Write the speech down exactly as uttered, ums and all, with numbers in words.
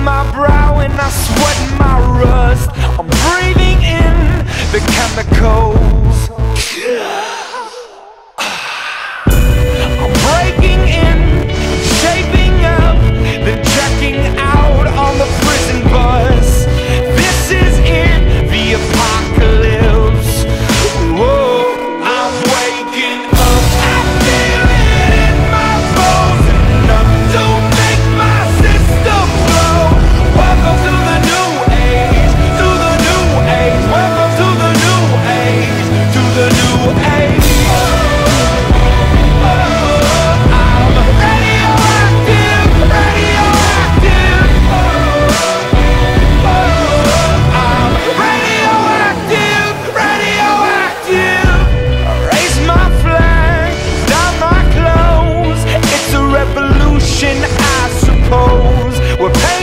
my brow and I sweat my rust. I'm breathing in the chemicals. I'm breaking in, shaping up, then checking out on the prison bus. This is it, the apocalypse. Whoa, I'm waking up. I feel it in my bones, enough to make my system blow. Welcome to the new age, to the new age. Welcome to the new age, to the new age. I suppose we're paying